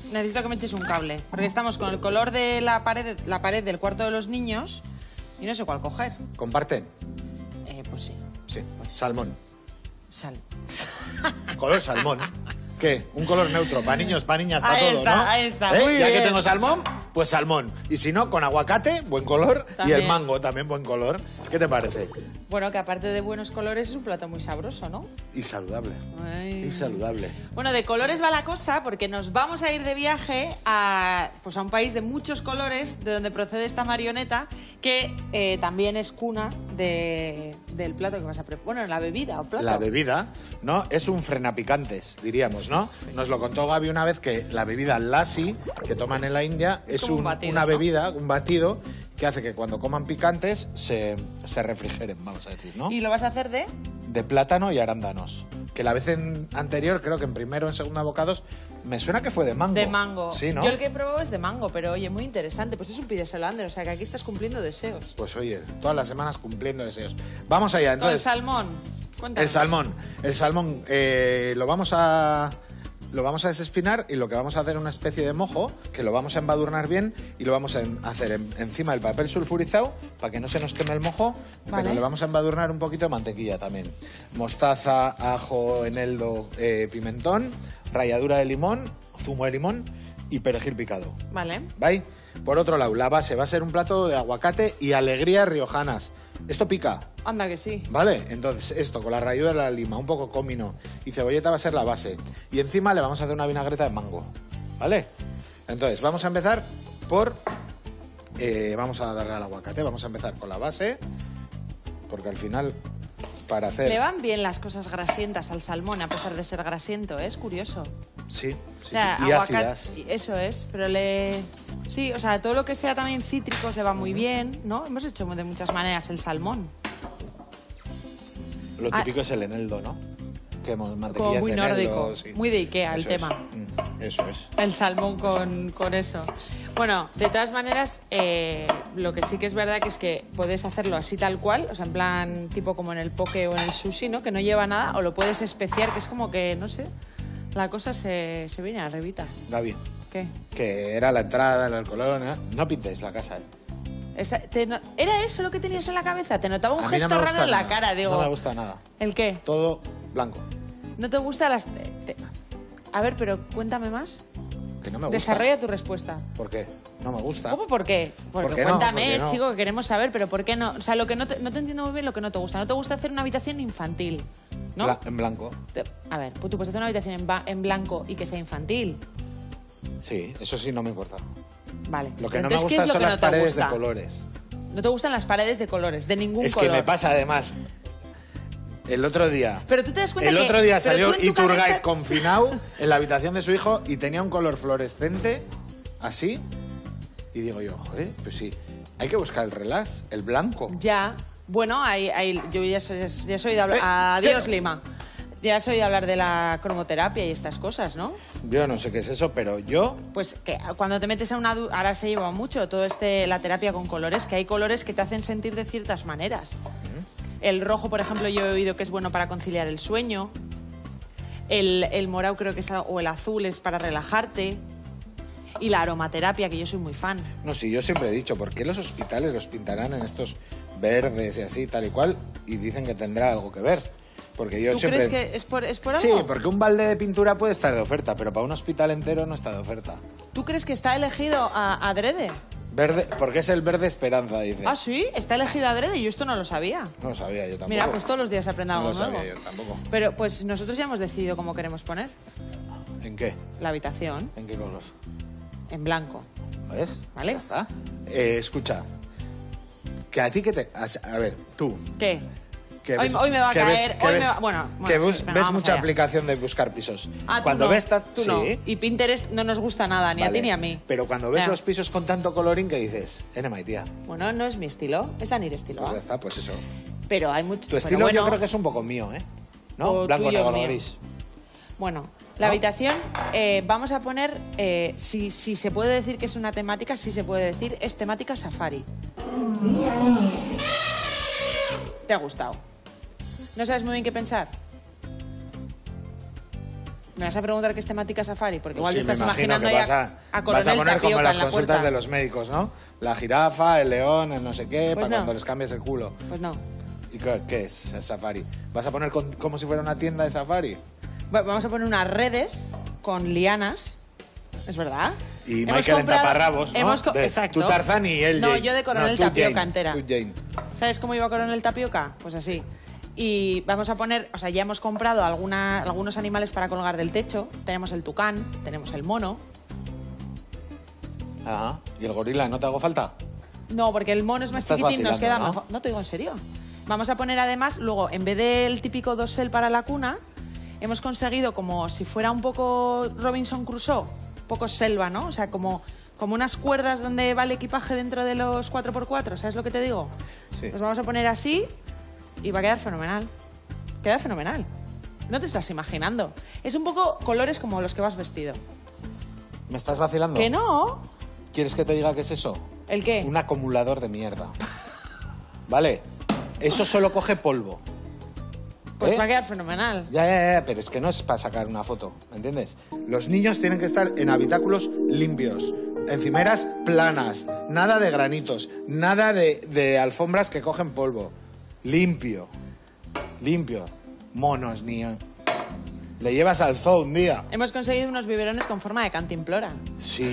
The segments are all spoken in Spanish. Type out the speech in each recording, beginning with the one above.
necesito que me eches un cable. Porque estamos con el color de la pared del cuarto de los niños y no sé cuál coger. ¿Comparten? Pues sí. Sí. Salmón. Sal. Color salmón. ¿Qué? Un color neutro. Para niños, para niñas, para todo, ¿no? Ahí está, muy Ya bien. que tengo salmón, pues salmón. Y si no, con aguacate, buen color. También. Y el mango, también buen color. ¿Qué te parece? Bueno, que aparte de buenos colores es un plato muy sabroso, ¿no? Y saludable. Ay. Y saludable. Bueno, de colores va la cosa porque nos vamos a ir de viaje a un país de muchos colores, de donde procede esta marioneta, que también es cuna del plato que vas a preparar. Bueno, la bebida o plato. La bebida, ¿no? Es un frenapicantes, diríamos, ¿no? Sí. Nos lo contó Gaby una vez que la bebida lassi que toman en la India es como un batido, una ¿no? bebida, un batido, que hace que cuando coman picantes se refrigeren, vamos a decir, ¿no? ¿Y lo vas a hacer de? De plátano y arándanos. Que la vez anterior, creo que en primero o en segundo bocados, me suena que fue de mango. De mango. Sí, ¿no? Yo el que he probado es de mango, pero oye, muy interesante. Pues es un pidesolander, o sea que aquí estás cumpliendo deseos. Pues oye, todas las semanas cumpliendo deseos. Vamos allá, entonces. El salmón. Cuéntanos. El salmón lo vamos a desespinar y lo que vamos a hacer es una especie de mojo que lo vamos a embadurnar bien y lo vamos a hacer encima del papel sulfurizado para que no se nos queme el mojo, vale. Pero le vamos a embadurnar un poquito de mantequilla también. Mostaza, ajo, eneldo, pimentón, ralladura de limón, zumo de limón y perejil picado. Vale. ¿Vale? Por otro lado, la base va a ser un plato de aguacate y alegrías riojanas. Esto pica. Anda que sí. ¿Vale? Entonces, esto con la ralladura de la lima, un poco comino y cebolleta va a ser la base. Y encima le vamos a hacer una vinagreta de mango. ¿Vale? Entonces, vamos a empezar por... vamos a darle al aguacate. Vamos a empezar con la base. Porque al final, para hacer... Le van bien las cosas grasientas al salmón, a pesar de ser grasiento, ¿eh? Es curioso. Sí, O sea, sí. Y ácidas. Eso es, pero Sí, o sea, todo lo que sea también cítricos le va muy bien, ¿no? Hemos hecho de muchas maneras el salmón. Lo típico es el eneldo, ¿no? Que hemos Como mantequillas muy de eneldo, nórdico, sí. muy de Ikea el Eso tema. Eso es. El salmón con eso. Bueno, de todas maneras, lo que sí que es verdad que es que puedes hacerlo así tal cual, o sea, en plan tipo como en el poke o en el sushi, ¿no? Que no lleva nada, o lo puedes especiar, que es como que, no sé, la cosa se viene arribita. Gaby. ¿Qué? Que era la entrada, el color, ¿no? No pintes la casa, ¿Era eso lo que tenías en la cabeza? Te notaba un A mí no gesto me raro gusta en la nada. cara, digo. No me gusta nada. ¿El qué? Todo blanco. ¿No te gusta las...? A ver, pero cuéntame más. Que no me gusta. Desarrolla tu respuesta. ¿Por qué? No me gusta. ¿Cómo por qué? Porque ¿Por qué no? cuéntame, ¿Por qué no? chico, que queremos saber, pero ¿por qué no? O sea, lo que no te entiendo muy bien lo que no te gusta. No te gusta hacer una habitación infantil, ¿no? En blanco. A ver, pues tú puedes hacer una habitación en blanco y que sea infantil. Sí, eso sí no me importa. Vale. Lo que no me Entonces, ¿qué gusta es lo son que las no te paredes de gusta? colores. No te gustan las paredes de colores, de ningún Es color. que me pasa además. El otro día. Pero tú te das cuenta El que... otro día pero salió tú en tu Iturgaiz cabeza- confinado en la habitación de su hijo y tenía un color fluorescente, así. Y digo yo, joder, pues sí, hay que buscar el relax, el blanco. Ya, bueno, yo ya soy de hablar... Adiós, Lima. Ya has oído hablar de la cromoterapia y estas cosas, ¿no? Yo no sé qué es eso, pero yo... Pues que cuando te metes a una... Ahora se lleva mucho todo la terapia con colores, que hay colores que te hacen sentir de ciertas maneras. El rojo, por ejemplo, yo he oído que es bueno para conciliar el sueño. El morado creo que es... O el azul es para relajarte. Y la aromaterapia, que yo soy muy fan. No, sí, yo siempre he dicho, ¿por qué los hospitales los pintarán en estos verdes y así, tal y cual? Y dicen que tendrá algo que ver. Porque yo ¿Tú siempre... crees que es por algo? Sí, porque un balde de pintura puede estar de oferta, pero para un hospital entero no está de oferta. ¿Tú crees que está elegido adrede? Verde, porque es el verde esperanza, dice. Ah, sí, está elegido adrede. Yo esto no lo sabía. No lo sabía yo tampoco. Mira, pues todos los días aprendo No algo lo nuevo. sabía yo tampoco. Pero pues nosotros ya hemos decidido cómo queremos poner ¿En qué? la habitación. ¿En qué color? En blanco. ¿Ves? Vale. Ya está. Escucha, que a ti que te... A ver, tú... ¿Qué? Que Hoy me va a que caer, que hoy ves- me va... Bueno, que sí, ves venga, vamos mucha allá. aplicación de buscar pisos. Ah, Cuando tú no, ves tú sí, no. Y Pinterest no nos gusta nada, ni a vale. ti ni a mí. Pero cuando ves Ya. los pisos con tanto colorín, ¿qué dices? Enema, tía. Bueno, no es mi estilo, es Danir estilo. Pues ya está, pues eso. Pero hay mucho... Tu estilo yo creo que es un poco mío, ¿eh? ¿No? O Blanco, tuyo, negro, mío. gris. Bueno, la ¿No? habitación, vamos a poner, si se puede decir que es una temática, sí se puede decir, es temática safari. ¿Te ha gustado? ¿No sabes muy bien qué pensar? ¿Me vas a preguntar qué es temática safari? Porque igual Pues sí, te estás me imagino imaginando que ya a vas a Coronel poner como Tapioca las en la consultas puerta. de los médicos, ¿no? La jirafa, el león, el no sé qué, Pues para no. cuando les cambies el culo. Pues no. ¿Y qué es el safari? ¿Vas a poner como si fuera una tienda de safari? Bueno, vamos a poner unas redes con lianas, ¿es verdad? Y Hemos Michael en comprado- taparrabos, ¿no? Exacto. Tú Tarzán y él No, Jane. yo de Coronel tú Tapioca Jane, entera. tú Jane. ¿Sabes cómo iba Coronel Tapioca? Pues así. Y vamos a poner, o sea, ya hemos comprado algunos animales para colgar del techo. Tenemos el tucán, tenemos el mono. Ajá. ¿Y el gorila no te hago falta? No, porque el mono es más Estás chiquitín, nos queda vacilando, ¿no? mejor. No te digo en serio. Vamos a poner además, luego, en vez del típico dosel para la cuna, hemos conseguido como si fuera un poco Robinson Crusoe, un poco selva, ¿no? O sea, como unas cuerdas donde va el equipaje dentro de los 4x4, ¿sabes lo que te digo? Sí. Los vamos a poner así y va a quedar fenomenal. Queda fenomenal. No te estás imaginando. Es un poco colores como los que vas vestido. ¿Me estás vacilando? ¿Que no? ¿Quieres que te diga qué es eso? ¿El qué? Un acumulador de mierda. ¿Vale? Eso solo coge polvo. Pues ¿Eh? va a quedar fenomenal. Ya, pero es que no es para sacar una foto, ¿me entiendes? Los niños tienen que estar en habitáculos limpios, encimeras planas, nada de granitos, nada de alfombras que cogen polvo. Limpio. Monos, niño. Le llevas al zoo un día. Hemos conseguido unos biberones con forma de cantimplora. Sí.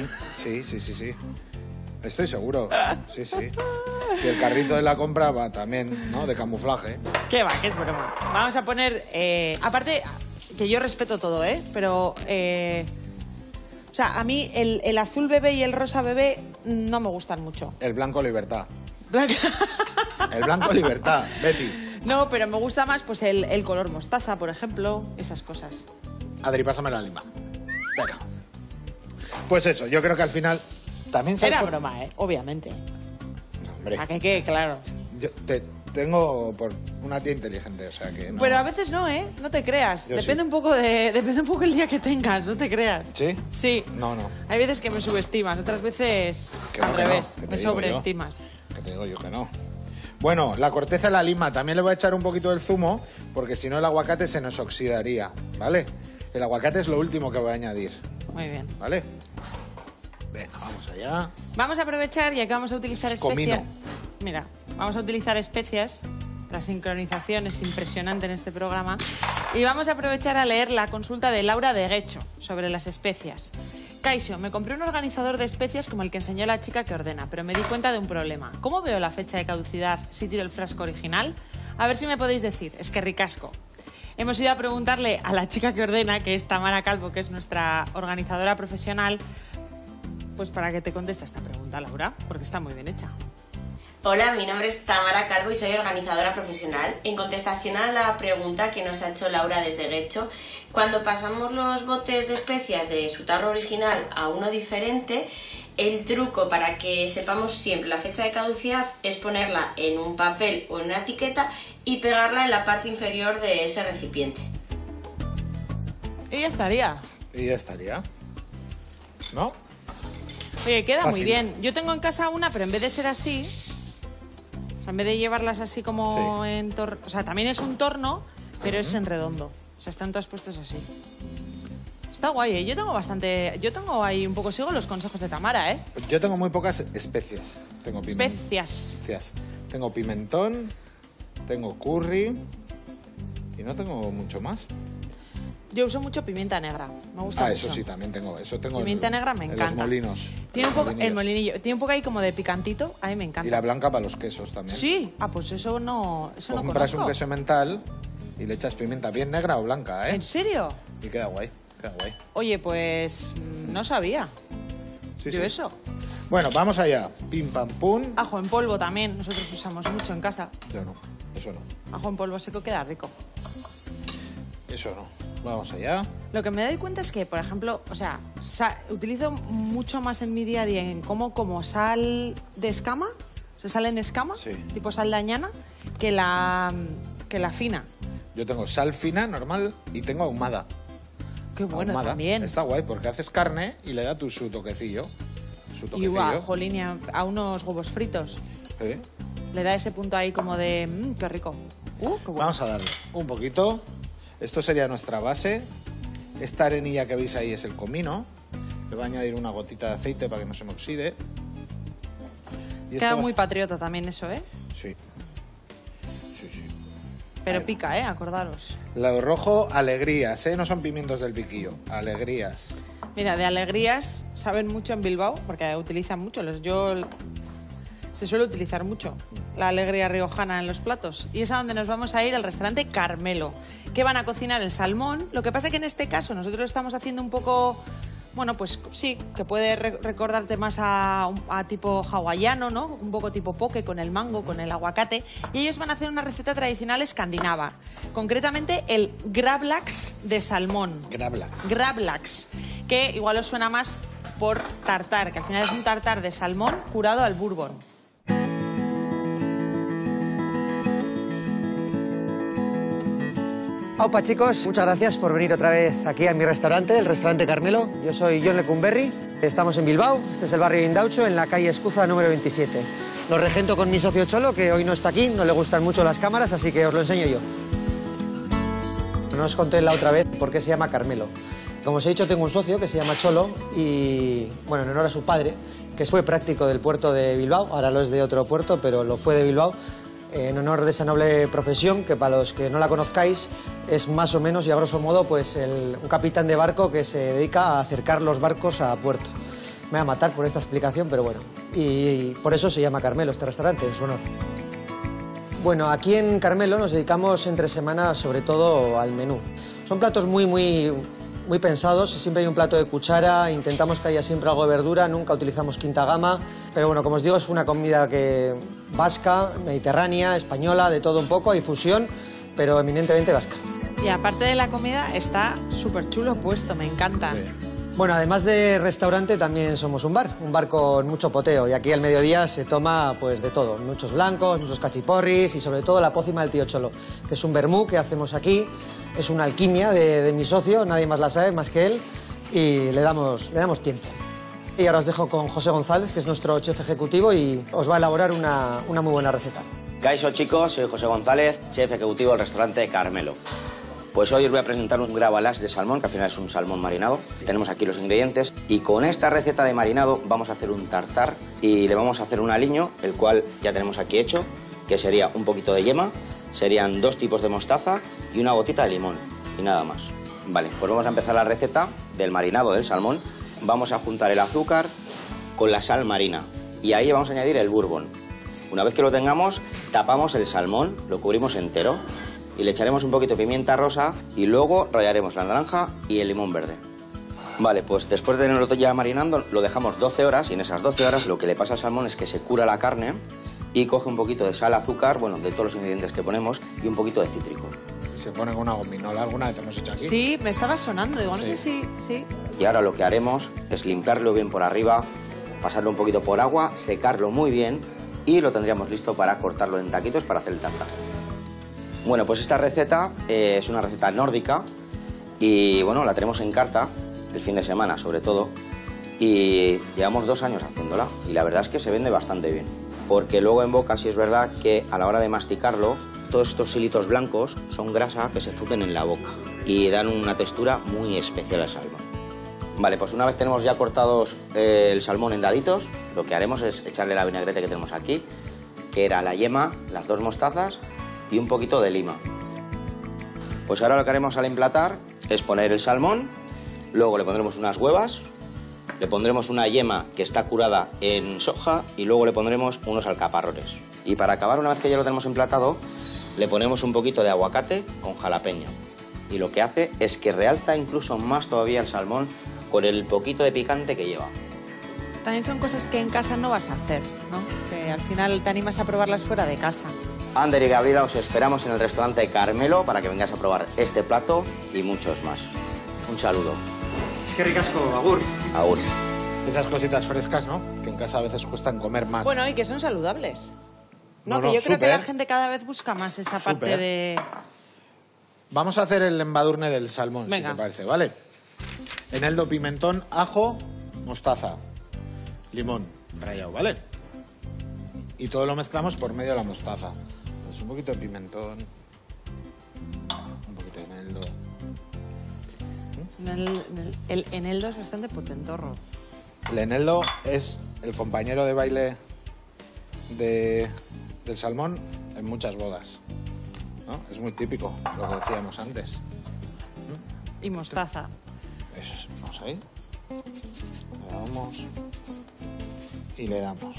Estoy seguro. Sí. Y el carrito de la compra va también, ¿no? De camuflaje. ¿Qué va? Que es broma. Vamos a poner... aparte, que yo respeto todo, ¿eh? Pero... o sea, a mí el azul bebé y el rosa bebé no me gustan mucho. El blanco libertad. Blanca. El blanco libertad, Betty. No, pero me gusta más pues el color mostaza, por ejemplo, esas cosas. Adri, pásame la lima. Venga. Pues eso, yo creo que al final también sabes Era por- broma, ¿eh? Obviamente. Hombre, A que quede claro. yo tengo por una tía inteligente, o sea que no. Pero a veces no, ¿eh? No te creas. Yo Depende sí. depende un poco el día que tengas, no te creas. ¿Sí? Sí. No. Hay veces que me subestimas, otras veces Que al no, que no, revés, que te me digo yo. sobreestimas. Que te digo yo que no. Bueno, la corteza de la lima también le voy a echar un poquito del zumo, porque si no el aguacate se nos oxidaría, ¿vale? El aguacate es lo último que voy a añadir, Muy bien. ¿vale? Venga, vamos allá. Vamos a aprovechar, ya que vamos a utilizar Comino. especias. Mira, vamos a utilizar especias. La sincronización es impresionante en este programa. Y vamos a aprovechar a leer la consulta de Laura de Guecho sobre las especias. Kaixo, me compré un organizador de especias como el que enseñó la chica que ordena, pero me di cuenta de un problema. ¿Cómo veo la fecha de caducidad si tiro el frasco original? A ver si me podéis decir. Es que ricasco. Hemos ido a preguntarle a la chica que ordena, que es Tamara Calvo, que es nuestra organizadora profesional, pues para que te conteste esta pregunta, Laura, porque está muy bien hecha. Hola, mi nombre es Tamara Calvo y soy organizadora profesional. En contestación a la pregunta que nos ha hecho Laura desde Guecho, cuando pasamos los botes de especias de su tarro original a uno diferente, el truco para que sepamos siempre la fecha de caducidad es ponerla en un papel o en una etiqueta y pegarla en la parte inferior de ese recipiente. Y ya estaría. Y ya estaría. ¿No? Oye, queda muy Fácil. bien. Yo tengo en casa una, pero en vez de ser así, o sea, en vez de llevarlas así como Sí. en torno... O sea, también es un torno, pero es en redondo. O sea, están todas puestas así. Está guay, ¿eh? Yo tengo ahí un poco... Sigo los consejos de Tamara, ¿eh? Yo tengo muy pocas especias. Tengo Especias. Tengo pimentón, tengo curry y no tengo mucho más. Yo uso mucho pimienta negra. Me gusta mucho. Eso sí, también tengo. Eso tengo Pimienta negra me en encanta. los molinos. Tiene un poco... molinillos. El molinillo. Tiene un poco ahí como de picantito. A mí me encanta. Y la blanca para los quesos también. Sí. Ah, pues eso no... Eso no Compras conozco. un queso mental y le echas pimienta bien negra o blanca, ¿eh? ¿En serio? Y queda guay, queda guay. Oye, pues no sabía. Sí, Yo sí. eso. Bueno, vamos allá. Pim, pam, pum. Ajo en polvo también, nosotros usamos mucho en casa. Yo no, eso no. Ajo en polvo seco queda rico. Eso no. Vamos allá. Lo que me doy cuenta es que, por ejemplo, o sea, utilizo mucho más en mi día a día en como sal de escama, o sea, sal en escama, Sí. tipo sal de añana, que la fina. Yo tengo sal fina, normal, y tengo ahumada. Qué bueno Ahumada. también. Está guay porque haces carne y le da su toquecillo. Su Y toquecillo. va, jolín, a unos huevos fritos. ¿Eh? Le da ese punto ahí como de, qué rico. Qué bueno. Vamos a darle un poquito. Esto sería nuestra base. Esta arenilla que veis ahí es el comino. Le voy a añadir una gotita de aceite para que no se me oxide. Y Queda muy patriota también eso, ¿eh? Sí. Sí, sí. Pero pica, ¿eh? Acordaros. Lo rojo, alegrías, ¿eh? No son pimientos del piquillo, alegrías. Mira, de alegrías saben mucho en Bilbao, porque utilizan mucho. Se suele utilizar mucho la alegría riojana en los platos. Y es a donde nos vamos a ir, al restaurante Carmelo, que van a cocinar el salmón. Lo que pasa es que en este caso nosotros estamos haciendo un poco... Bueno, pues sí, que puede recordarte más a tipo hawaiano, ¿no? Un poco tipo poke con el mango, con el aguacate. Y ellos van a hacer una receta tradicional escandinava. Concretamente el gravlax de salmón. Gravlax, que igual os suena más por tartar, que al final es un tartar de salmón curado al bourbon. Aupa, chicos, muchas gracias por venir otra vez aquí a mi restaurante, el restaurante Carmelo. Yo soy Jon Lecumberri, estamos en Bilbao, este es el barrio de Indaucho, en la calle Escuza número 27. Lo regento con mi socio Cholo, que hoy no está aquí, no le gustan mucho las cámaras, así que os lo enseño yo. No os conté la otra vez por qué se llama Carmelo. Como os he dicho, tengo un socio que se llama Cholo y, bueno, en honor a su padre, que fue práctico del puerto de Bilbao, ahora lo es de otro puerto, pero lo fue de Bilbao, en honor de esa noble profesión, que para los que no la conozcáis es más o menos y a grosso modo pues un capitán de barco que se dedica a acercar los barcos a puerto. Me voy a matar por esta explicación, pero bueno. Y por eso se llama Carmelo este restaurante, en su honor. Bueno, aquí en Carmelo nos dedicamos entre semanas sobre todo al menú. Son platos muy pensados, siempre hay un plato de cuchara, intentamos que haya siempre algo de verdura, nunca utilizamos quinta gama, pero bueno, como os digo, es una comida vasca, mediterránea, española, de todo un poco, hay fusión, pero eminentemente vasca. Y aparte de la comida, está súper chulo puesto, me encanta. Sí. Bueno, además de restaurante, también somos un bar con mucho poteo, y aquí al mediodía se toma pues de todo, muchos blancos, muchos cachiporris y sobre todo la pócima del tío Cholo, que es un vermú que hacemos aquí. Es una alquimia de mi socio, nadie más la sabe más que él, y le damos tiento. Y ahora os dejo con José González, que es nuestro chef ejecutivo, y os va a elaborar una muy buena receta. Kaixo, chicos, soy José González, chef ejecutivo del restaurante Carmelo. Pues hoy os voy a presentar un gravlax de salmón, que al final es un salmón marinado. Tenemos aquí los ingredientes y con esta receta de marinado vamos a hacer un tartar y le vamos a hacer un aliño, el cual ya tenemos aquí hecho, que sería un poquito de yema, serían 2 tipos de mostaza y una gotita de limón y nada más. Vale, pues vamos a empezar la receta del marinado del salmón. Vamos a juntar el azúcar con la sal marina y ahí vamos a añadir el bourbon. Una vez que lo tengamos, tapamos el salmón, lo cubrimos entero y le echaremos un poquito de pimienta rosa y luego rallaremos la naranja y el limón verde. Vale, pues después de tenerlo ya marinando, lo dejamos 12 horas y en esas 12 horas lo que le pasa al salmón es que se cura la carne y coge un poquito de sal, azúcar, bueno, de todos los ingredientes que ponemos y un poquito de cítrico. Se pone con una gominola, ¿alguna vez hemos hecho aquí? Sí, me estaba sonando, digo, no sé si... Sí. Y ahora lo que haremos es limpiarlo bien por arriba, pasarlo un poquito por agua, secarlo muy bien y lo tendríamos listo para cortarlo en taquitos para hacer el tartar. Bueno, pues esta receta es una receta nórdica y bueno, la tenemos en carta del fin de semana sobre todo y llevamos 2 años haciéndola y la verdad es que se vende bastante bien porque luego en boca sí es verdad que a la hora de masticarlo todos estos hilitos blancos son grasa que se funden en la boca y dan una textura muy especial al salmón. Vale, pues una vez tenemos ya cortados el salmón en daditos, lo que haremos es echarle la vinagreta que tenemos aquí, que era la yema, las 2 mostazas y un poquito de lima. Pues ahora lo que haremos al emplatar es poner el salmón, luego le pondremos unas huevas, le pondremos una yema que está curada en soja y luego le pondremos unos alcaparrones. Y para acabar, una vez que ya lo tenemos emplatado, le ponemos un poquito de aguacate con jalapeño. Y lo que hace es que realza incluso más todavía el salmón con el poquito de picante que lleva. También son cosas que en casa no vas a hacer, ¿no? Que al final te animas a probarlas fuera de casa. Ander y Gabriela, os esperamos en el restaurante Carmelo para que vengáis a probar este plato y muchos más. Un saludo. Es que ricasco, agur. Agur. Esas cositas frescas, ¿no? Que en casa a veces cuestan comer más. Bueno, y que son saludables. No, que yo súper. creo que la gente cada vez busca más esa parte de... Vamos a hacer el embadurne del salmón, Venga. si te parece, ¿vale? Eneldo, pimentón, ajo, mostaza, limón rallado, ¿vale? Y todo lo mezclamos por medio de la mostaza. Pues un poquito de pimentón, un poquito de eneldo. El eneldo es bastante potentorro. El eneldo es el compañero de baile del salmón en muchas bodas, ¿no? Es muy típico, lo que decíamos antes. Y mostaza. Eso es, vamos ahí. Le damos y le damos.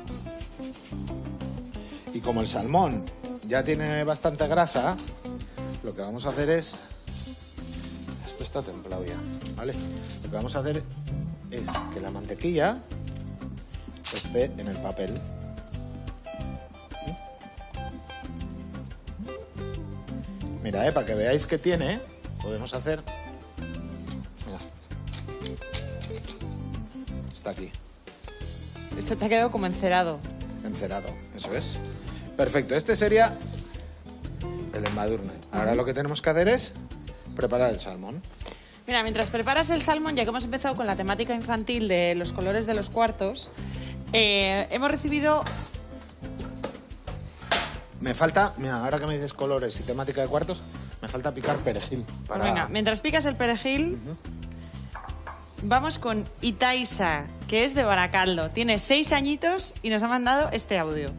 Y como el salmón ya tiene bastante grasa, lo que vamos a hacer es... Esto está templado ya, ¿vale? Lo que vamos a hacer es que la mantequilla esté en el papel. Mira, para que veáis que tiene, podemos hacer... Mira. Está aquí, Se te ha quedado como encerado. encerado, eso es. Perfecto, este sería el embadurne. Ahora lo que tenemos que hacer es preparar el salmón. Mira, mientras preparas el salmón, ya que hemos empezado con la temática infantil de los colores de los cuartos, hemos recibido... Me falta, mira, ahora que me dices colores y temática de cuartos, me falta picar perejil. Pues venga, mientras picas el perejil, vamos con Itaisa, que es de Baracaldo. Tiene 6 añitos y nos ha mandado este audio.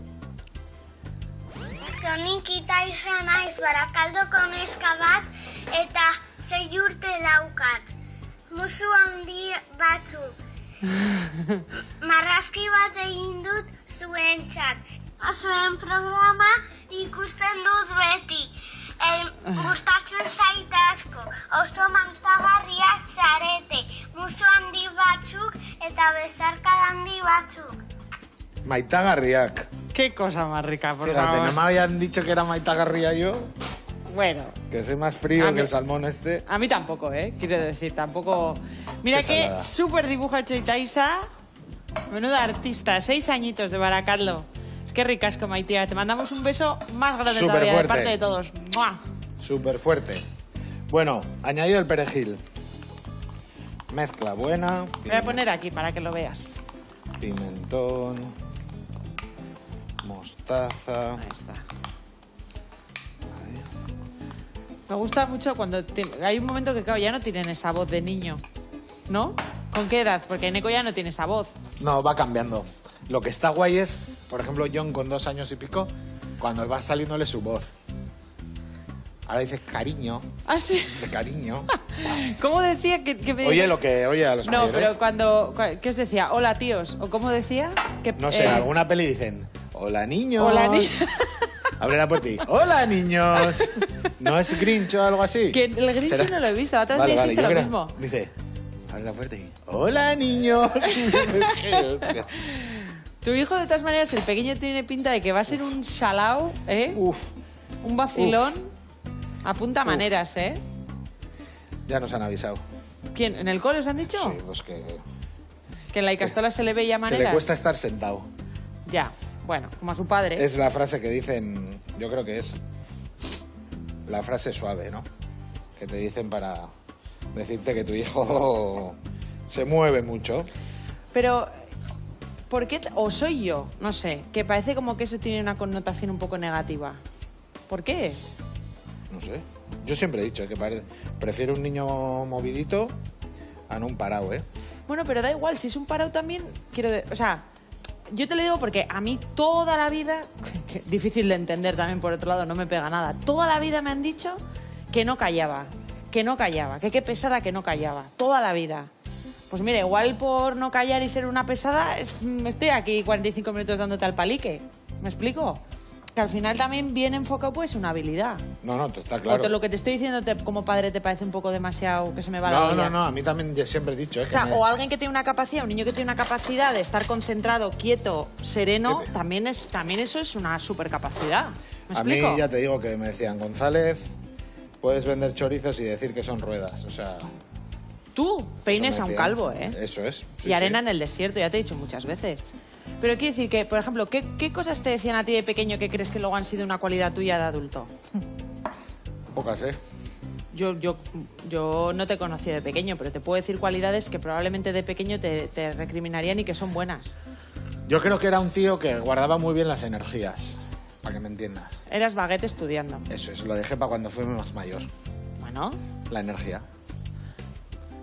Sonik Itaisa naiz Barakaldoko neska bat eta 6 urte daukat. Musu handi batzuk. Marrazki bat egin dut zuentzat. Zuen programa ikusten dut beti. Gustatzen zait asko. Oso manzagarriak zarete. Musu handi batzuk eta bezarka handi batzuk. Maitagarriak. Qué cosa más rica, por Fíjate, favor. no me habían dicho que era maitagarria yo, Bueno, que soy más frío A mí- que el salmón este. a mí tampoco, quiero decir, tampoco... Mira Qué qué salada. súper dibujo ha hecho Itaisa. Menuda artista, 6 añitos de Baracaldo. Es que ricasco, Maitía. Te mandamos un beso más grande Súper todavía de fuerte. parte de todos. ¡Mua! Súper fuerte. Bueno, añadido el perejil. Mezcla buena. Voy a poner aquí para que lo veas. Pimentón. Mostaza. Ahí está. Me gusta mucho cuando... hay un momento que, claro, ya no tienen esa voz de niño, ¿no? ¿Con qué edad? Porque Neko ya no tiene esa voz. No, va cambiando. Lo que está guay es, por ejemplo, John con 2 años y pico, cuando va saliéndole su voz. Ahora dice cariño. ¿Ah, sí? Dice cariño. ¿Cómo decía que me... Oye lo que oye a los No, mayores. pero cuando... ¿Qué os decía? Hola, tíos. ¿O cómo decía? Que, No sé, en alguna peli dicen, hola niños. Hola, niños. Abre la puerta y, hola niños. ¿No es Grinch o algo así? Que el Grinch ¿Será? no lo he visto. Otra vez Vale, me vale, dijiste yo lo creo- mismo. Dice, abre la puerta y, hola niños. Es que, hostia. Tu hijo, de todas maneras, el pequeño tiene pinta de que va a ser un salao, ¿eh? Uf, Un vacilón. Apunta maneras, ¿eh? ya nos han avisado. ¿Quién? ¿En el cole os han dicho? Sí, pues que Que en la Icastola se le veía maneras. le cuesta estar sentado. Ya. Bueno, como a su padre. Es la frase que dicen, yo creo que es la frase suave, ¿no? Que te dicen para decirte que tu hijo se mueve mucho. Pero, ¿por qué? ¿O soy yo? No sé. Que parece como que eso tiene una connotación un poco negativa. ¿Por qué es? No sé. Yo siempre he dicho que prefiero un niño movidito a no un parado, ¿eh? Bueno, pero da igual. Si es un parado también, o sea, yo te lo digo porque a mí toda la vida, que difícil de entender también por otro lado, no me pega nada, toda la vida me han dicho que no callaba, que qué pesada que no callaba, toda la vida. Pues mira, igual por no callar y ser una pesada, estoy aquí 45 minutos dándote al palique. ¿Me explico? Que al final también bien enfocado pues una habilidad. No, está claro. O lo que te estoy diciendo como padre te parece un poco demasiado que se me va la olla. No, a mí también ya siempre he dicho, ¿eh? O sea, o alguien que tiene una capacidad, un niño que tiene una capacidad de estar concentrado, quieto, sereno, Sí. también eso es una supercapacidad. ¿Me A mí explico? ya te digo que me decían, González, puedes vender chorizos y decir que son ruedas. O sea, Tú peines eso a me un decían. calvo, ¿eh? Eso es. sí, y arena sí. en el desierto, ya te he dicho muchas veces. Pero quiero decir que, por ejemplo, ¿qué cosas te decían a ti de pequeño que crees que luego han sido una cualidad tuya de adulto? Pocas, ¿eh? Yo no te conocí de pequeño, pero te puedo decir cualidades que probablemente de pequeño te recriminarían y que son buenas. Yo creo que era un tío que guardaba muy bien las energías, para que me entiendas. Eras baguete estudiando. Eso es, lo dejé para cuando fui más mayor. Bueno, La energía.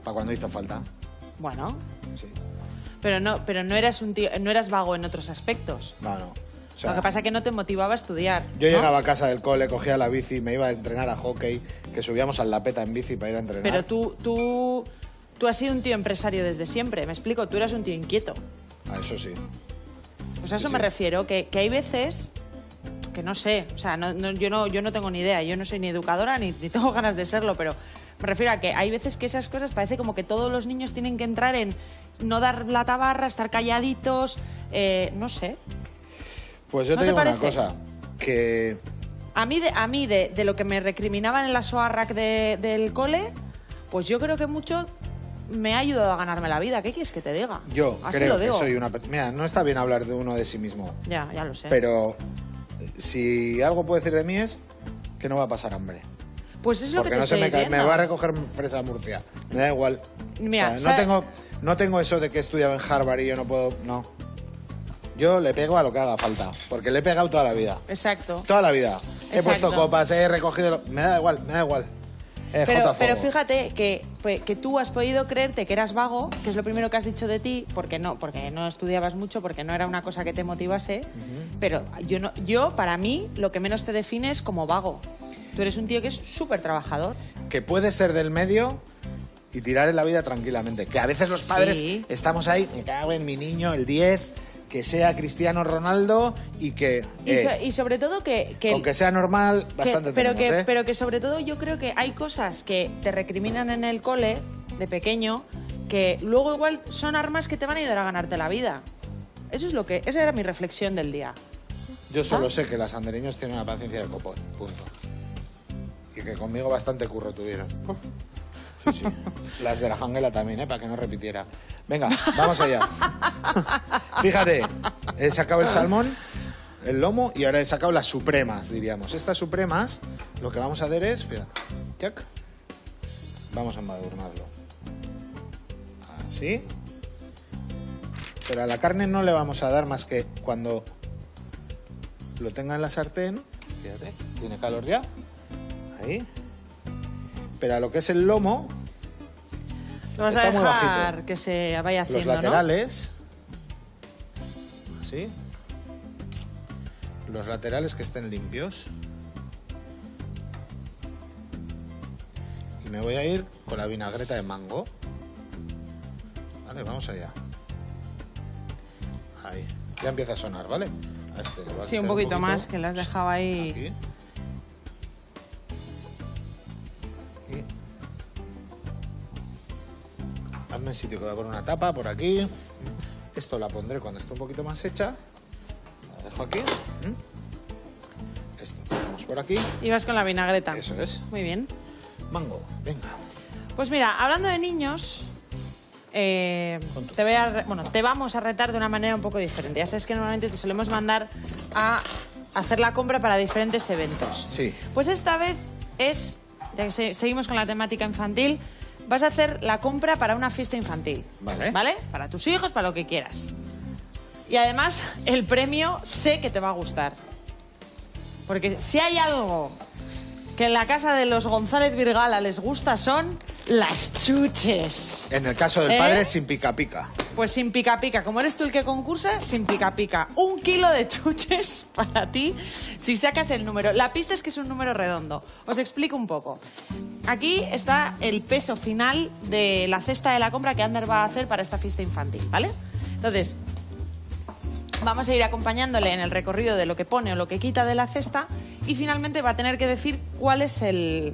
para cuando hizo falta. Bueno, Sí. pero no eras un tío, no eras vago en otros aspectos. No. O sea, Lo que pasa es que no te motivaba a estudiar. yo ¿no? llegaba a casa del cole, cogía la bici, me iba a entrenar a hockey, que subíamos al Lapeta en bici para ir a entrenar. Pero tú has sido un tío empresario desde siempre, me explico, tú eras un tío inquieto. Ah, eso sí. Pues a eso Sí, me sí. refiero, que hay veces que no sé, o sea, yo no tengo ni idea, yo no soy ni educadora ni tengo ganas de serlo, pero me refiero a que hay veces que esas cosas parece como que todos los niños tienen que entrar en no dar la tabarra, estar calladitos, no sé. Pues yo ¿No te te digo una parece? cosa, que A mí de lo que me recriminaban en la SOARRAC del cole, pues yo creo que mucho me ha ayudado a ganarme la vida. ¿Qué quieres que te diga? yo Así creo lo que digo. soy una... Mira, no está bien hablar de uno de sí mismo, Ya lo sé. pero si algo puedo decir de mí es que no va a pasar hambre. Pues es lo Porque que te no se estoy me cae, me diciendo. va a recoger fresa Murcia. Me da igual. Mira, O sea, ¿sabes? no tengo eso de que he estudiado en Harvard y yo no puedo... No. Yo le pego a lo que haga falta. Porque le he pegado toda la vida. Exacto. Toda la vida. He Exacto. puesto copas, he recogido... Me da igual. Pero J-Fuego. fíjate que tú has podido creerte que eras vago, que es lo primero que has dicho de ti, porque no estudiabas mucho, porque no era una cosa que te motivase, pero para mí, lo que menos te define es como vago. Tú eres un tío que es súper trabajador. Que puede ser del medio y tirar en la vida tranquilamente. Que a veces los padres Sí. estamos ahí, me cago en mi niño, el 10, que sea Cristiano Ronaldo y que... Y sobre todo que aunque sea normal, bastante tenemos, ¿eh? pero que sobre todo yo creo que hay cosas que te recriminan en el cole, de pequeño, que luego igual son armas que te van a ayudar a ganarte la vida. Esa era mi reflexión del día. Yo solo sé que los andereños tienen una paciencia de copón, punto. Y que conmigo bastante curro tuvieron. Sí, sí. Las de la Janguela también, para que no repitiera. Venga, vamos allá. Fíjate, he sacado el salmón, el lomo y ahora he sacado las supremas, diríamos. Estas supremas, lo que vamos a hacer es, fíjate, chac, vamos a embadurnarlo. Así. Pero a la carne no le vamos a dar más que cuando lo tenga en la sartén, fíjate, tiene calor ya. Ahí. Pero a lo que es el lomo, Lo vas a está muy dejar bajito. que se vaya los haciendo, laterales, así. Los laterales que estén limpios. Y me voy a ir con la vinagreta de mango. Vale, vamos allá. Ahí. Ya empieza a sonar, ¿vale? A este le voy a ¿no? Sí, un quitar poquito más, que las dejaba ahí. Aquí. Aquí. Hazme sitio que voy a poner una tapa por aquí. Esto la pondré cuando esté un poquito más hecha. La dejo aquí. Esto lo ponemos por aquí. Y vas con la vinagreta. Eso es. Muy bien. Mango, venga. Pues mira, hablando de niños, te vamos a retar de una manera un poco diferente. Ya sabes que normalmente te solemos mandar a hacer la compra para diferentes eventos. Sí. Pues esta vez ya que seguimos con la temática infantil, vas a hacer la compra para una fiesta infantil. Vale. ¿Vale? Para tus hijos, para lo que quieras. Y además, el premio sé que te va a gustar. Porque si hay algo que en la casa de los González Virgala les gusta son las chuches. En el caso del padre, sin pica pica. Pues sin pica pica. Como eres tú el que concursa, sin pica pica. 1 kilo de chuches para ti si sacas el número. La pista es que es un número redondo. Os explico un poco. Aquí está el peso final de la cesta de la compra que Ander va a hacer para esta fiesta infantil, ¿vale? Entonces, vamos a ir acompañándole en el recorrido de lo que pone o lo que quita de la cesta y finalmente va a tener que decir cuál es el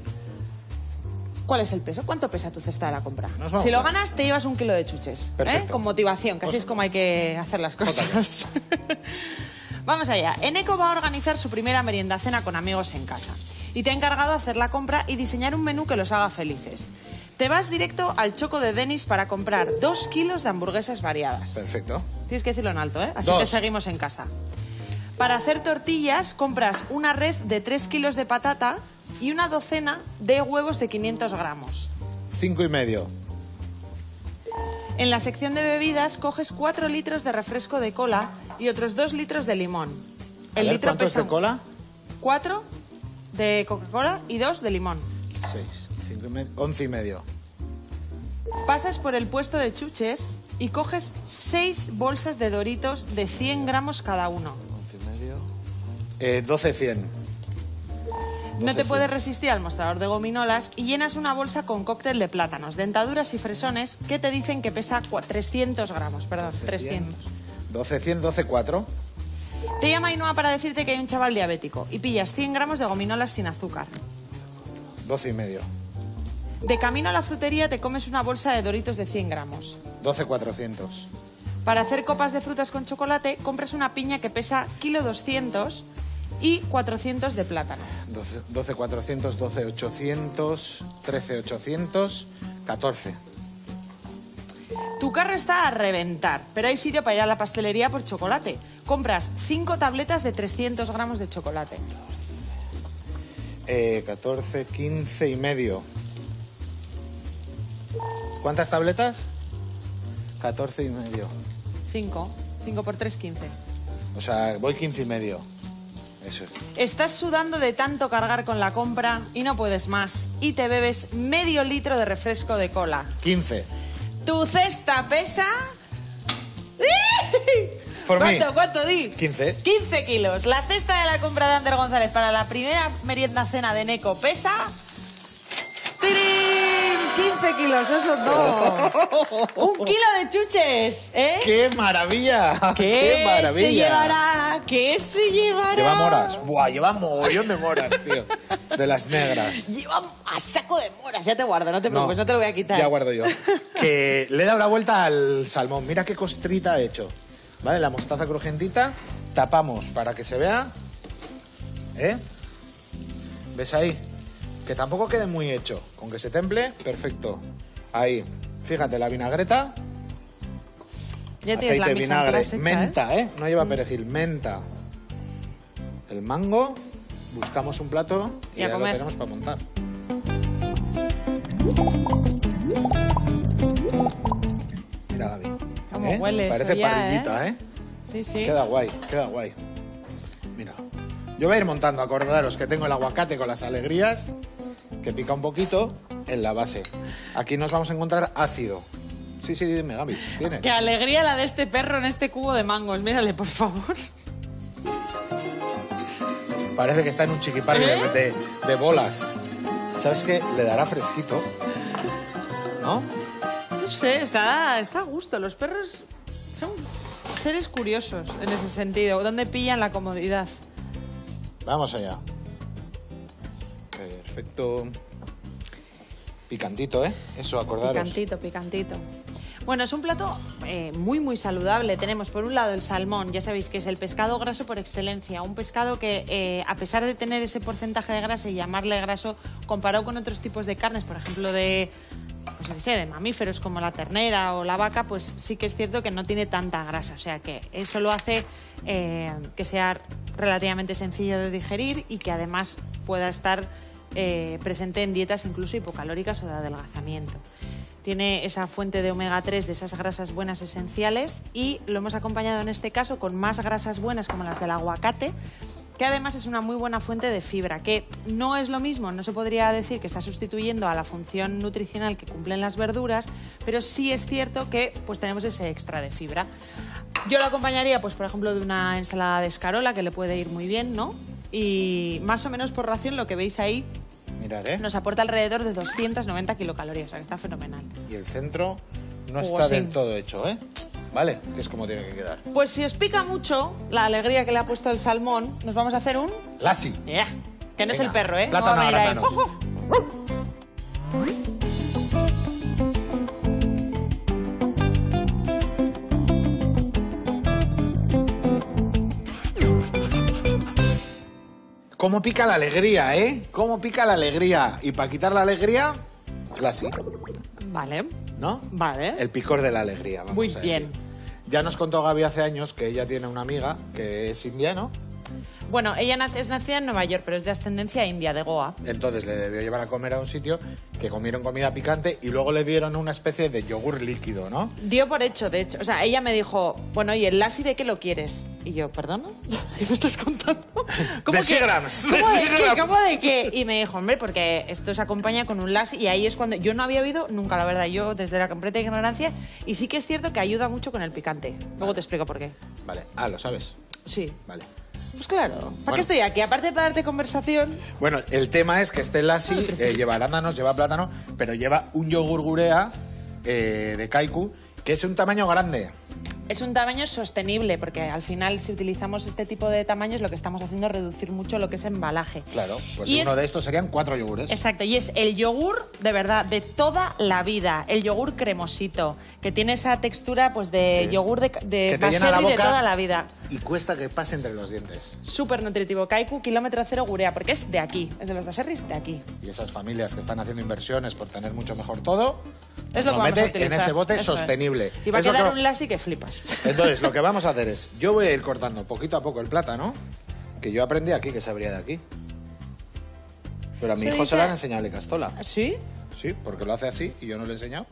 peso. ¿Cuánto pesa tu cesta de la compra? Nos vamos Si lo a ver. ganas, te llevas 1 kilo de chuches. Perfecto. Con motivación, que así es como hay que hacer las cosas. Vamos allá. Eneco va a organizar su primera merienda cena con amigos en casa. Y te ha encargado hacer la compra y diseñar un menú que los haga felices. Te vas directo al Choco de Denis para comprar 2 kilos de hamburguesas variadas. Perfecto. Tienes que decirlo en alto, ¿eh? Así 2. te seguimos en casa. Para hacer tortillas, compras una red de 3 kilos de patata y una docena de huevos de 500 gramos. 5,5. En la sección de bebidas, coges 4 litros de refresco de cola y otros 2 litros de limón. A ver, ¿cuánto es de cola? 4 de Coca-Cola y 2 de limón. 6, 5,5, 11,5. pasas por el puesto de chuches y coges 6 bolsas de Doritos de 100 gramos cada uno. 12,100. No te puedes resistir al mostrador de gominolas y llenas una bolsa con cóctel de plátanos, dentaduras y fresones que te dicen que pesa 300 gramos. Perdón, 300. 12,100, 12,4. Te llama Ainhoa para decirte que hay un chaval diabético y pillas 100 gramos de gominolas sin azúcar. 12,5. De camino a la frutería te comes una bolsa de Doritos de 100 gramos. 12,400. Para hacer copas de frutas con chocolate, compras una piña que pesa 1,2 kg y 400 de plátano. 12,400, 12,800, 13,800, 14. Tu carro está a reventar, pero hay sitio para ir a la pastelería por chocolate. Compras 5 tabletas de 300 gramos de chocolate. 14, 15 y medio. ¿Cuántas tabletas? 14 y medio. 5 por 3, 15. O sea, voy 15 y medio. Eso es. Estás sudando de tanto cargar con la compra y no puedes más. Y te bebes medio litro de refresco de cola. 15. Tu cesta pesa... Por mí. ¿Cuánto di? 15. 15 kilos. La cesta de la compra de Ander González para la primera merienda cena de Neco pesa... ¡Tirín! 15 kilos, eso es todo. 1 kilo de chuches, ¿eh? ¡Qué maravilla! ¡Qué maravilla! Se llevará? ¿Qué se llevará? Lleva moras. Buah, lleva mogollón de moras, tío. De las negras. Lleva a saco de moras. Ya te guardo, no te preocupes, no te lo voy a quitar. Ya guardo yo. Que le he dado la vuelta al salmón. Mira qué costrita he hecho. ¿Vale? La mostaza crujentita. Tapamos para que se vea. ¿Eh? ¿Ves ahí? Que tampoco quede muy hecho. Con que se temple, perfecto. Ahí. Fíjate, la vinagreta. Ya tienes la aceite, mise en vinagre, place hecha, menta, ¿eh? No lleva perejil, menta. El mango. Buscamos un plato y Y a ya lo comer. tenemos para montar. Mira, Gaby. Cómo huele eso Parece ya, parrillita, ¿eh? Sí, sí. Queda guay, queda guay. Mira. Yo voy a ir montando, acordaros que tengo el aguacate con las alegrías, que pica un poquito en la base. Aquí nos vamos a encontrar ácido. Sí, sí, dime, Gaby, ¿tienes? Qué alegría la de este perro en este cubo de mangos. Mírale, por favor. Parece que está en un chiquiparque de bolas. ¿Sabes qué? Le dará fresquito. ¿No? No sé, está a gusto. Los perros son seres curiosos en ese sentido. ¿Dónde pillan la comodidad? Vamos allá. Perfecto. Picantito, ¿eh? Eso, acordaros. Picantito, picantito. Bueno, es un plato muy, muy saludable. Tenemos por un lado el salmón, ya sabéis que es el pescado graso por excelencia. Un pescado que, a pesar de tener ese porcentaje de grasa y llamarle graso, comparado con otros tipos de carnes, por ejemplo, de mamíferos como la ternera o la vaca, pues sí que es cierto que no tiene tanta grasa. O sea que eso lo hace que sea relativamente sencillo de digerir y que además pueda estar presente en dietas incluso hipocalóricas o de adelgazamiento. Tiene esa fuente de omega 3 de esas grasas buenas esenciales y lo hemos acompañado en este caso con más grasas buenas como las del aguacate, que además es una muy buena fuente de fibra, que no es lo mismo, no se podría decir que está sustituyendo a la función nutricional que cumplen las verduras, pero sí es cierto que pues tenemos ese extra de fibra. Yo lo acompañaría, pues por ejemplo, de una ensalada de escarola, que le puede ir muy bien, ¿no? Y más o menos por ración, lo que veis ahí, Mirad, ¿eh? nos aporta alrededor de 290 kilocalorías, o sea que está fenomenal. Y el centro no está Jugosín. del todo hecho, ¿eh? ¿Vale? Que es como tiene que quedar. Pues si os pica mucho la alegría que le ha puesto el salmón, nos vamos a hacer un... Lassi. Yeah. Que no es Venga, el perro, ¿eh? plátano No va a venir ahí. grátano. ¡Uf, uf! ¿Cómo pica la alegría, eh? ¿Cómo pica la alegría? Y para quitar la alegría, Lassi, Vale. ¿no? Vale. El picor de la alegría, vamos Muy a decir. bien. Ya nos contó Gaby hace años que ella tiene una amiga que es india, ¿no? Bueno, ella es nacida en Nueva York, pero es de ascendencia india, de Goa. Entonces le debió llevar a comer a un sitio que comieron comida picante y luego le dieron una especie de yogur líquido, ¿no? Dio por hecho, de hecho. O sea, ella me dijo, bueno, ¿y el lassi de qué lo quieres? Y yo, ¿perdona? ¿Qué me estás contando? De Seagrams. ¿Cómo de qué? Y me dijo, hombre, porque esto se acompaña con un lassi. Y ahí es cuando... Yo no había oído nunca, la verdad, yo desde la completa ignorancia. Y sí que es cierto que ayuda mucho con el picante. Luego te explico por qué. Vale. Ah, ¿lo sabes? Sí. Vale. Pues claro. ¿Para qué estoy aquí? Aparte de para darte conversación... Bueno, el tema es que este lassi lleva arándanos, lleva plátano, pero lleva un yogur gurea de kaiku, que es un tamaño grande. Es un tamaño sostenible, porque al final si utilizamos este tipo de tamaños lo que estamos haciendo es reducir mucho lo que es embalaje. Claro, pues y uno de estos serían 4 yogures. Exacto, y es el yogur, de verdad, de toda la vida. El yogur cremosito, que tiene esa textura pues de yogur de que te llena la Baserri boca de toda la vida. Y cuesta que pase entre los dientes. Súper nutritivo. Kaiku, kilómetro cero gurea, porque es de aquí, es de los Baserris de aquí. Y esas familias que están haciendo inversiones por tener mucho mejor todo, Es lo que vamos a mete utilizar. en ese bote Eso sostenible. es. Y va a Es lo quedar que- un lassi que flipas. Entonces, lo que vamos a hacer es, yo voy a ir cortando poquito a poco el plátano, que yo aprendí aquí que se abría de aquí. Pero a mi Se hijo se dice- le han enseñado de castola. ¿Sí? Sí, porque lo hace así y yo no le he enseñado.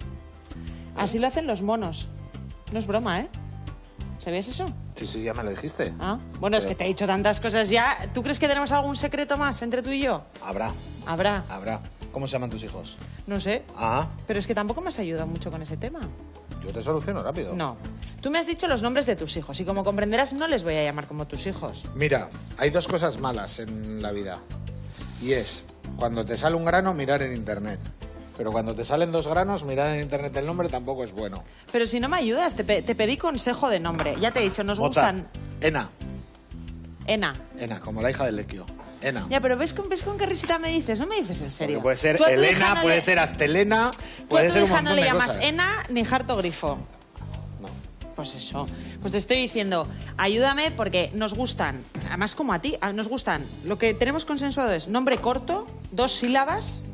Así lo hacen los monos. No es broma, ¿eh? ¿Sabías eso? Sí, sí, ya me lo dijiste. Ah, bueno, es Pero que te he dicho tantas cosas ya. ¿Tú crees que tenemos algún secreto más entre tú y yo? Habrá, Habrá. habrá. ¿Cómo se llaman tus hijos? No sé. Ah, Pero es que tampoco me has ayudado mucho con ese tema. yo te soluciono rápido. No. Tú me has dicho los nombres de tus hijos y como comprenderás no les voy a llamar como tus hijos. Mira, hay dos cosas malas en la vida. Y es, cuando te sale un grano, mirar en internet. Pero cuando te salen 2 granos, mirar en internet el nombre tampoco es bueno. Pero si no me ayudas, te pedí consejo de nombre. Ya te he dicho, nos Mota, gustan... Ena. Ena. Ena, como la hija del Lequio. Ena. Ya, pero ¿ves con qué risita me dices? No me dices en serio. Porque puede ser Tú a tu hija Elena, no puede le- ser Astelena, Tú a puede tu ser un hija montón no le de llamas cosas. Ena ni Harto Grifo. No. Pues eso. Pues te estoy diciendo, ayúdame porque nos gustan, además como a ti, nos gustan. Lo que tenemos consensuado es nombre corto, 2 sílabas.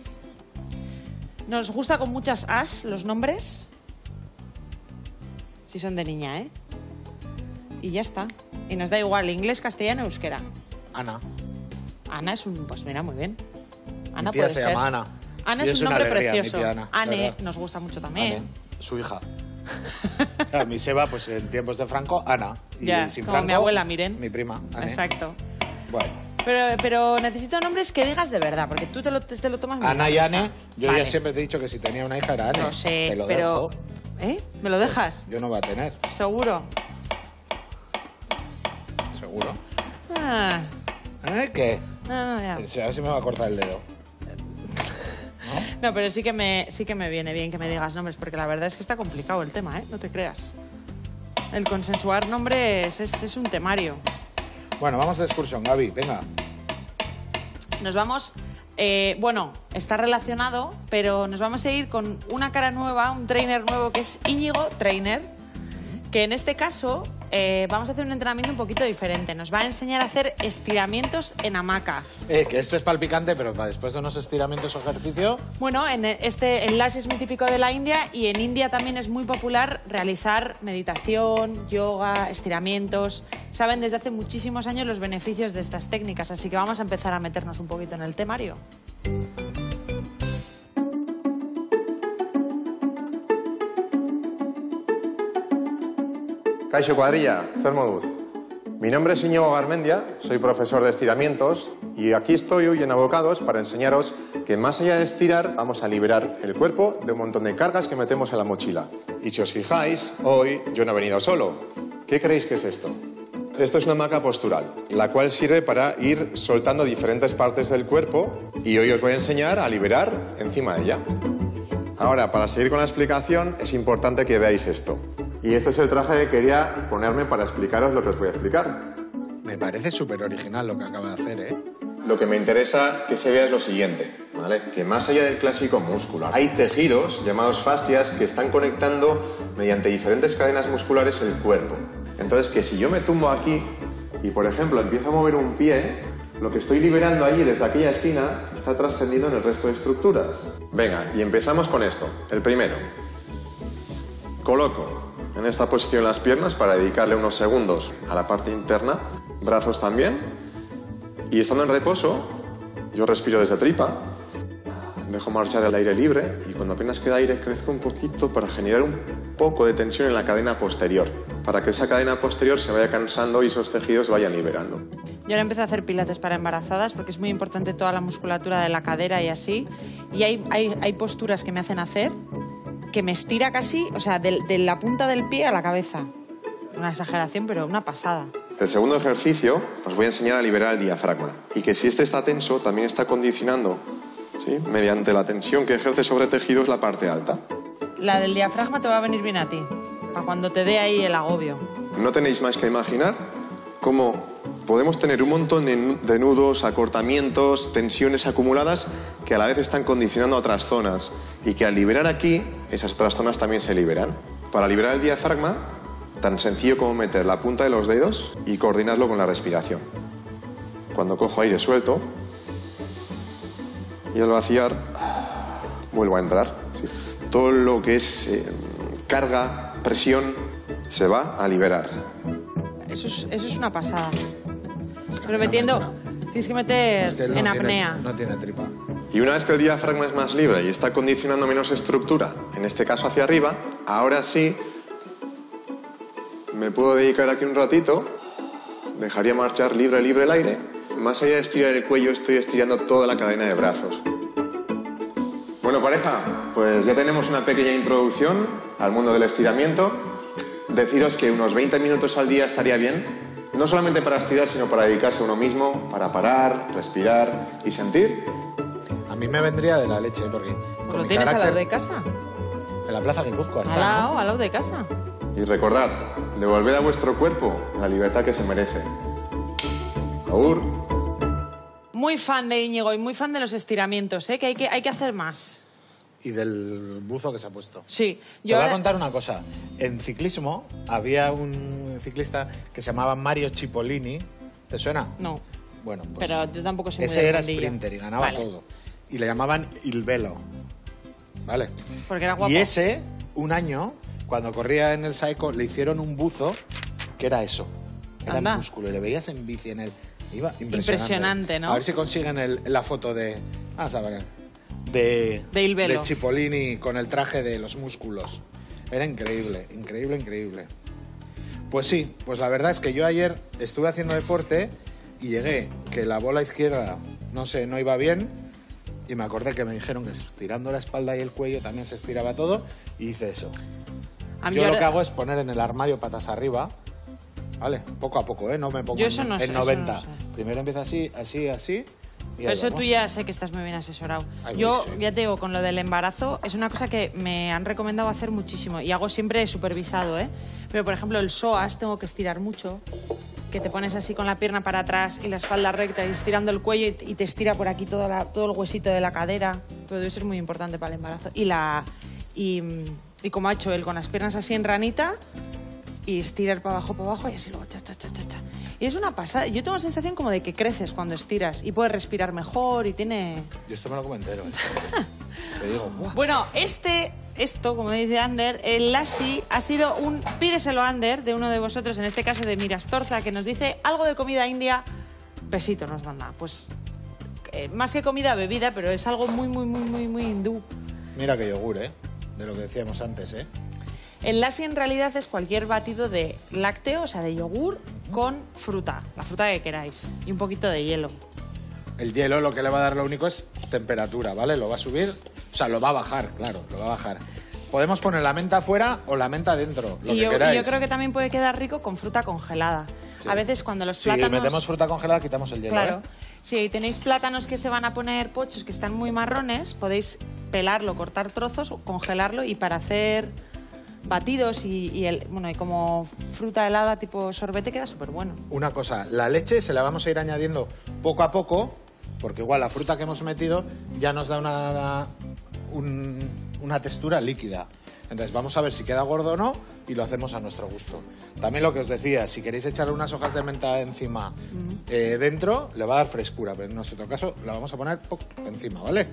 Nos gusta con muchas as los nombres. Si son de niña, ¿eh? Y ya está. Y nos da igual, inglés, castellano, euskera. Ana. Ana es un... Pues mira, muy bien. Ana Mi tía puede se ser. llama Ana. Ana Y es un una nombre alegría, mi precioso. tía Ana, Ane ¿verdad? nos gusta mucho también. Ana, su hija. A mi Seba, pues en tiempos de Franco, Ana. Y Ya, sin como Franco, mi abuela, miren. Mi prima, Ane. Exacto. Bueno. Pero necesito nombres que digas de verdad, porque tú te lo tomas muy Ana a y risa. Ane, yo Vale. ya siempre te he dicho que si tenía una hija era Ane. Lo sé, Te lo pero... dejo. ¿Eh? ¿Me lo dejas? Yo no voy a tener, Seguro. seguro. Ah, ¿Qué? no, ya. O sea, a ver si me va a cortar el dedo. No, pero sí que me viene bien que me digas nombres, porque la verdad es que está complicado el tema, ¿eh? No te creas. El consensuar nombres es un temario. Bueno, vamos de excursión, Gaby, venga. Nos vamos... bueno, está relacionado, pero nos vamos a ir con una cara nueva, un trainer nuevo que es Íñigo Trainer, que en este caso vamos a hacer un entrenamiento un poquito diferente. Nos va a enseñar a hacer estiramientos en hamaca. Que esto es palpicante, pero para después de unos estiramientos o ejercicio... Bueno, el lassi es muy típico de la India y en India también es muy popular realizar meditación, yoga, estiramientos. Saben desde hace muchísimos años los beneficios de estas técnicas, así que vamos a empezar a meternos un poquito en el temario. Kaixo cuadrilla, zer moduz. Mi nombre es Íñigo Garmendia, soy profesor de estiramientos y aquí estoy hoy en Abocados para enseñaros que más allá de estirar vamos a liberar el cuerpo de un montón de cargas que metemos en la mochila. Y si os fijáis, hoy yo no he venido solo. ¿Qué creéis que es esto? Esto es una hamaca postural, la cual sirve para ir soltando diferentes partes del cuerpo y hoy os voy a enseñar a liberar encima de ella. Ahora, para seguir con la explicación, es importante que veáis esto. Y este es el traje que quería ponerme para explicaros lo que os voy a explicar. Me parece súper original lo que acaba de hacer, ¿eh? Lo que me interesa que se vea es lo siguiente, ¿vale? Que más allá del clásico músculo, hay tejidos llamados fascias que están conectando mediante diferentes cadenas musculares el cuerpo. Entonces, que si yo me tumbo aquí y, por ejemplo, empiezo a mover un pie, lo que estoy liberando allí desde aquella esquina está trascendido en el resto de estructuras. Venga, y empezamos con esto. El primero. Coloco en esta posición las piernas para dedicarle unos segundos a la parte interna brazos también. Y estando en reposo, yo respiro desde tripa, dejo marchar el aire libre y cuando apenas queda aire crezco un poquito para generar un poco de tensión en la cadena posterior, para que esa cadena posterior se vaya cansando y esos tejidos vayan liberando. Yo ahora empecé a hacer pilates para embarazadas porque es muy importante toda la musculatura de la cadera y así. Y hay posturas que me hacen hacer que me estira casi, o sea, de la punta del pie a la cabeza. Una exageración, pero una pasada. El segundo ejercicio os voy a enseñar a liberar el diafragma y que si este está tenso también está condicionando, ¿sí?, mediante la tensión que ejerce sobre tejidos la parte alta. La del diafragma te va a venir bien a ti, para cuando te dé ahí el agobio. No tenéis más que imaginar cómo podemos tener un montón de nudos, acortamientos, tensiones acumuladas que a la vez están condicionando a otras zonas y que al liberar aquí, esas otras zonas también se liberan. Para liberar el diafragma, tan sencillo como meter la punta de los dedos y coordinarlo con la respiración. Cuando cojo aire suelto y al vaciar vuelvo a entrar. ¿Sí? Todo lo que es carga, presión, se va a liberar. Eso es una pasada. Pero metiendo, tienes que meter en apnea. No tiene tripa. Y una vez que el diafragma es más libre y está condicionando menos estructura, en este caso hacia arriba, ahora sí me puedo dedicar aquí un ratito, dejaría marchar libre el aire. Más allá de estirar el cuello, estoy estirando toda la cadena de brazos. Bueno, pareja, pues ya tenemos una pequeña introducción al mundo del estiramiento. Deciros que unos 20 minutos al día estaría bien, no solamente para estirar, sino para dedicarse a uno mismo, para parar, respirar y sentir. A mí me vendría de la leche, porque... Pues lo tienes al lado de casa. En la Plaza Guipúzcoa está, al lado de casa. Y recordad, devolved a vuestro cuerpo la libertad que se merece. Agur. Muy fan de Íñigo y muy fan de los estiramientos, ¿eh? Que hay que hacer más. Y del buzo que se ha puesto. Sí. Te voy a contar una cosa. En ciclismo había un ciclista que se llamaba Mario Cipollini. ¿Te suena? No. Bueno, pues pero yo tampoco soy muy ese del era mundillo. sprinter y ganaba todo. Y le llamaban Il Velo. ¿Vale? Porque era guapo. Y ese, un año, cuando corría en el Saeco, le hicieron un buzo que era eso. Era Anda. músculo. Y le veías en bici en él. Iba Impresionante, ¿no? A ver si consiguen la foto de... Ah, saben. De Il Velo. De Cipollini con el traje de los músculos. Era increíble, increíble, increíble. Pues sí, pues la verdad es que yo ayer estuve haciendo deporte y llegué que la bola izquierda, no sé, no iba bien y me acordé que me dijeron que estirando la espalda y el cuello también se estiraba todo y hice eso. Yo lo que hago es poner en el armario patas arriba, ¿vale? Poco a poco, ¿eh? No me pongo yo eso no en sé, 90. Eso no sé. Primero empieza así, así, así. Pero eso tú ya sé que estás muy bien asesorado. Yo, ya te digo, con lo del embarazo, es una cosa que me han recomendado hacer muchísimo y hago siempre supervisado, ¿eh? Pero, por ejemplo, el psoas tengo que estirar mucho, que te pones así con la pierna para atrás y la espalda recta y estirando el cuello y te estira por aquí todo el huesito de la cadera. Pero debe ser muy importante para el embarazo. Y como ha hecho él, con las piernas así en ranita y estirar para abajo y así luego cha, cha, cha, cha, cha. Y es una pasada. Yo tengo la sensación como de que creces cuando estiras y puedes respirar mejor y tiene... Yo esto me lo como entero. Te digo, ¡buah! Bueno, esto, como dice Ander, el Lassi ha sido un pídeselo a Ander de uno de vosotros, en este caso de Mirastorza, que nos dice algo de comida india. Besito nos manda. Pues más que comida, bebida, pero es algo muy, muy, muy, muy, muy hindú. Mira que yogur, ¿eh? De lo que decíamos antes, ¿eh? El lassi en realidad es cualquier batido de lácteo, o sea, de yogur, con fruta, la fruta que queráis, y un poquito de hielo. El hielo lo que le va a dar lo único es temperatura, ¿vale? Lo va a subir, o sea, lo va a bajar, claro, lo va a bajar. Podemos poner la menta fuera o la menta dentro, lo que queráis. Y yo creo que también puede quedar rico con fruta congelada. Sí. A veces cuando los plátanos... Si metemos fruta congelada, quitamos el hielo, claro. ¿eh? Si tenéis plátanos que se van a poner pochos, que están muy marrones, podéis pelarlo, cortar trozos, congelarlo y para hacer batidos y como fruta helada tipo sorbete queda súper bueno. Una cosa, la leche se la vamos a ir añadiendo poco a poco, porque igual la fruta que hemos metido ya nos da una textura líquida. Entonces vamos a ver si queda gordo o no y lo hacemos a nuestro gusto. También lo que os decía, si queréis echarle unas hojas de menta encima dentro, le va a dar frescura, pero en nuestro caso la vamos a poner encima, ¿vale?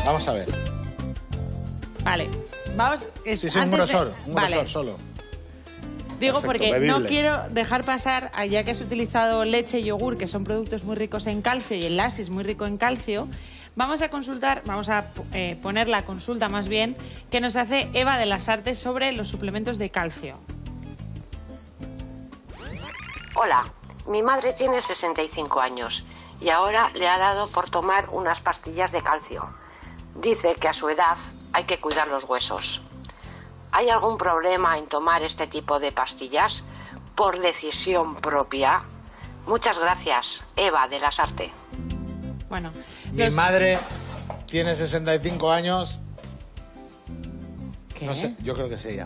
Vamos a ver. Vale, vamos... Sí, un grosor, solo. Digo, Perfecto, porque bebible. no quiero dejar pasar, ya que has utilizado leche y yogur, que son productos muy ricos en calcio, y el lassi es muy rico en calcio, vamos a poner la consulta más bien que nos hace Eva de las Artes sobre los suplementos de calcio. Hola, mi madre tiene 65 años y ahora le ha dado por tomar unas pastillas de calcio. Dice que a su edad hay que cuidar los huesos. ¿Hay algún problema en tomar este tipo de pastillas por decisión propia? Muchas gracias, Eva de las Artes. Bueno, Mi madre tiene 65 años. ¿Qué? No sé, yo creo que es ella.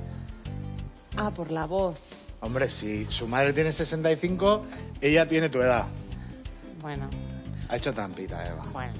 Ah, por la voz. Hombre, si su madre tiene 65, ella tiene tu edad. Bueno, Ha hecho trampita, Eva. bueno.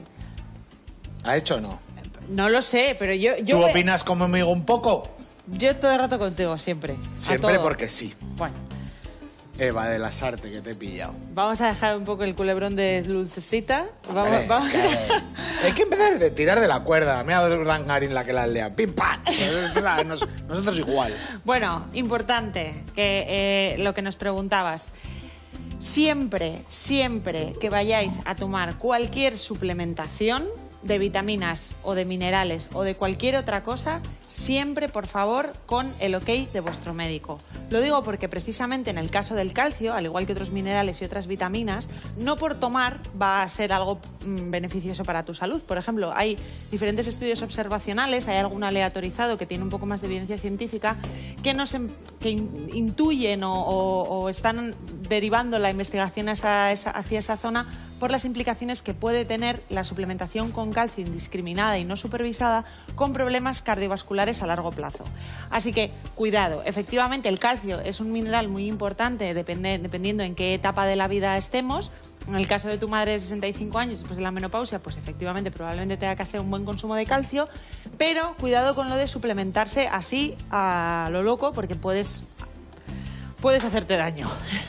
¿Ha hecho o no? No lo sé, pero yo... ¿Tú opinas como amigo un poco? Yo todo el rato contigo, siempre. A Siempre todo. porque sí. Bueno, Eva de las Artes, que te he pillado. vamos a dejar un poco el culebrón de Dulcecita. Hombre, Vamos es que hay que empezar a tirar de la cuerda. Me ha dado Langarín la que la lea. ¡Pim, pam! Nosotros igual. Bueno, importante, que lo que nos preguntabas. Siempre que vayáis a tomar cualquier suplementación de vitaminas o de minerales o de cualquier otra cosa, siempre, por favor, con el ok de vuestro médico. Lo digo porque precisamente en el caso del calcio, al igual que otros minerales y otras vitaminas, no por tomar va a ser algo beneficioso para tu salud. Por ejemplo, hay diferentes estudios observacionales, hay algún aleatorizado que tiene un poco más de evidencia científica que intuyen o están derivando la investigación hacia esa zona por las implicaciones que puede tener la suplementación con calcio indiscriminada y no supervisada con problemas cardiovasculares a largo plazo. Así que, cuidado, efectivamente el calcio es un mineral muy importante dependiendo en qué etapa de la vida estemos. En el caso de tu madre de 65 años, después de la menopausia, pues efectivamente probablemente tenga que hacer un buen consumo de calcio, pero cuidado con lo de suplementarse así a lo loco, porque puedes hacerte daño.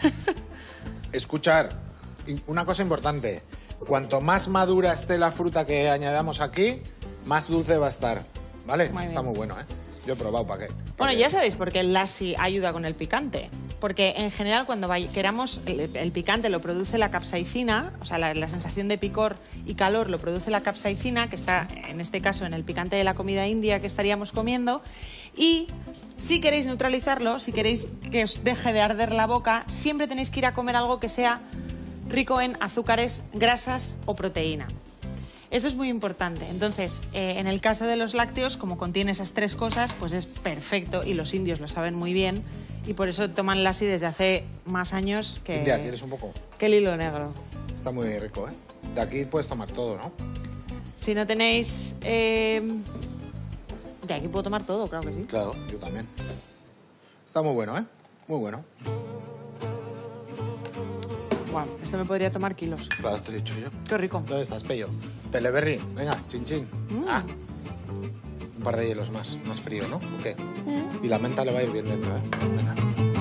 Escuchar, una cosa importante. Cuanto más madura esté la fruta que añadamos aquí, más dulce va a estar. ¿Vale? Muy Está bien. muy bueno, ¿eh? Yo he probado para qué. Bueno, ya sabéis por qué el lassi ayuda con el picante. Porque en general cuando queramos, el picante lo produce la capsaicina, o sea, la sensación de picor y calor lo produce la capsaicina, que está en este caso en el picante de la comida india que estaríamos comiendo. Y si queréis neutralizarlo, si queréis que os deje de arder la boca, siempre tenéis que ir a comer algo que sea rico en azúcares, grasas o proteína. Esto es muy importante. Entonces, en el caso de los lácteos, como contiene esas tres cosas, pues es perfecto y los indios lo saben muy bien y por eso toman lassi desde hace más años que... India, ¿quieres un poco? Que el hilo negro. Está muy rico, ¿eh? De aquí puedes tomar todo, ¿no? Si no tenéis... de aquí puedo tomar todo, claro que sí. Claro, yo también. Está muy bueno, ¿eh? Muy bueno. Bueno, esto me podría tomar kilos. Claro, te he dicho yo. Qué rico. ¿Dónde estás, Pello? Teleberry, venga, chin chin. Ah, un par de hielos más frío, ¿no? ¿O qué? Y la menta le va a ir bien dentro, ¿eh? Venga.